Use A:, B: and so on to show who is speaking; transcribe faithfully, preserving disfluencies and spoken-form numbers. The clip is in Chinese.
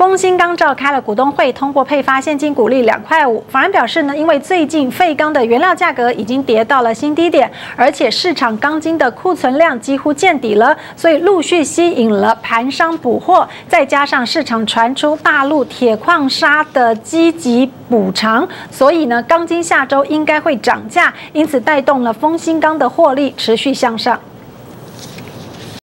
A: 丰兴钢召开了股东会，通过配发现金股利两块五。法人表示呢，因为最近废钢的原料价格已经跌到了新低点，而且市场钢筋的库存量几乎见底了，所以陆续吸引了盘商补货，再加上市场传出大陆铁矿砂的积极补偿，所以呢，钢筋下周应该会涨价，因此带动了丰兴钢的获利持续向上。